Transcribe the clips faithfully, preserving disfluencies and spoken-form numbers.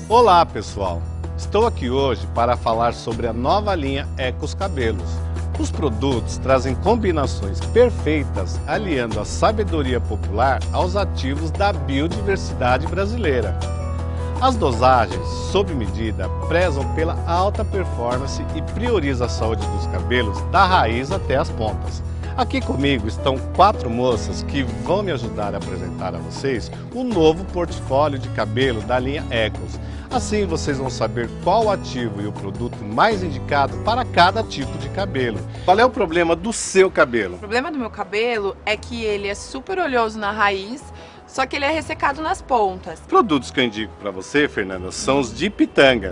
Olá pessoal, estou aqui hoje para falar sobre a nova linha Ecos Cabelos. Os produtos trazem combinações perfeitas, aliando a sabedoria popular aos ativos da biodiversidade brasileira. As dosagens, sob medida, prezam pela alta performance e priorizam a saúde dos cabelos da raiz até as pontas. Aqui comigo estão quatro moças que vão me ajudar a apresentar a vocês o novo portfólio de cabelo da linha Ecos. Assim vocês vão saber qual o ativo e o produto mais indicado para cada tipo de cabelo. Qual é o problema do seu cabelo? O problema do meu cabelo é que ele é super oleoso na raiz, só que ele é ressecado nas pontas. Produtos que eu indico para você, Fernanda, são os de pitanga.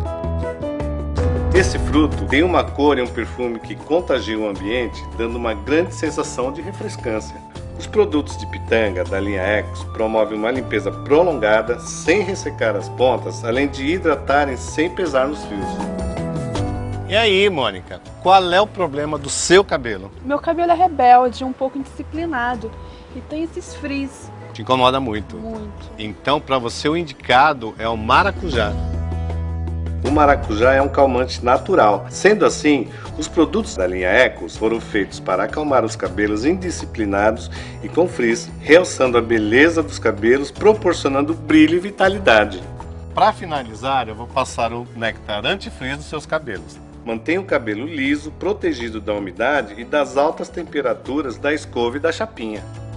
Esse fruto tem uma cor e um perfume que contagiam o ambiente, dando uma grande sensação de refrescância. Os produtos de pitanga da linha Ecos promovem uma limpeza prolongada, sem ressecar as pontas, além de hidratarem sem pesar nos fios. E aí, Mônica, qual é o problema do seu cabelo? Meu cabelo é rebelde, um pouco indisciplinado e tem esses frizz. Te incomoda muito? Muito. Então, para você, o indicado é o maracujá. O maracujá é um calmante natural. Sendo assim, os produtos da linha Ecos foram feitos para acalmar os cabelos indisciplinados e com frizz, realçando a beleza dos cabelos, proporcionando brilho e vitalidade. Para finalizar, eu vou passar o néctar anti-frizz nos seus cabelos. Mantenha o cabelo liso, protegido da umidade e das altas temperaturas da escova e da chapinha.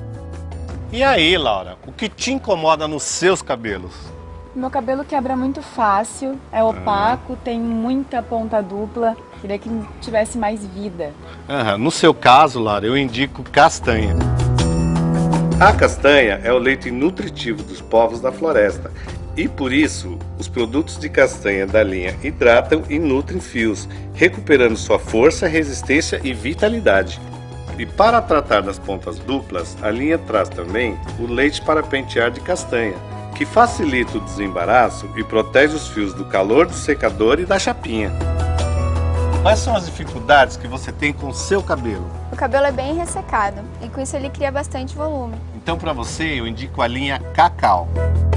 E aí, Laura, o que te incomoda nos seus cabelos? Meu cabelo quebra muito fácil, é opaco, ah. tem muita ponta dupla, queria que tivesse mais vida. Ah, no seu caso, Laura, eu indico castanha. A castanha é o leite nutritivo dos povos da floresta e por isso os produtos de castanha da linha hidratam e nutrem fios, recuperando sua força, resistência e vitalidade. E para tratar das pontas duplas, a linha traz também o leite para pentear de castanha, que facilita o desembaraço e protege os fios do calor do secador e da chapinha. Quais são as dificuldades que você tem com o seu cabelo? O cabelo é bem ressecado e com isso ele cria bastante volume. Então para você eu indico a linha Cacau.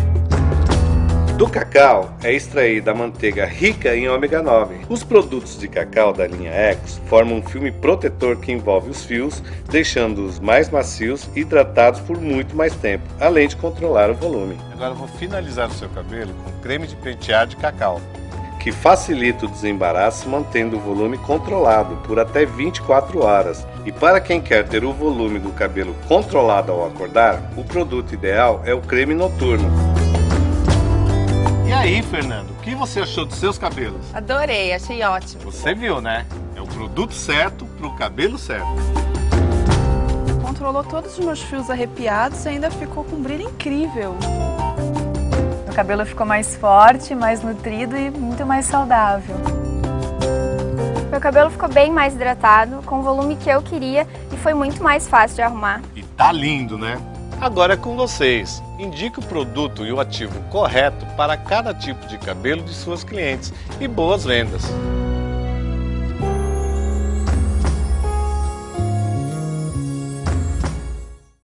Do cacau é extraída a manteiga rica em ômega nove. Os produtos de cacau da linha Ecos formam um filme protetor que envolve os fios, deixando-os mais macios e hidratados por muito mais tempo, além de controlar o volume. Agora eu vou finalizar o seu cabelo com creme de pentear de cacau, que facilita o desembaraço mantendo o volume controlado por até vinte e quatro horas. E para quem quer ter o volume do cabelo controlado ao acordar, o produto ideal é o creme noturno. E aí, Fernando, o que você achou dos seus cabelos? Adorei, achei ótimo. Você viu, né? É o produto certo para o cabelo certo. Controlou todos os meus fios arrepiados e ainda ficou com um brilho incrível. Meu cabelo ficou mais forte, mais nutrido e muito mais saudável. Meu cabelo ficou bem mais hidratado, com o volume que eu queria e foi muito mais fácil de arrumar. E tá lindo, né? Agora é com vocês. Indique o produto e o ativo correto para cada tipo de cabelo de suas clientes e boas vendas.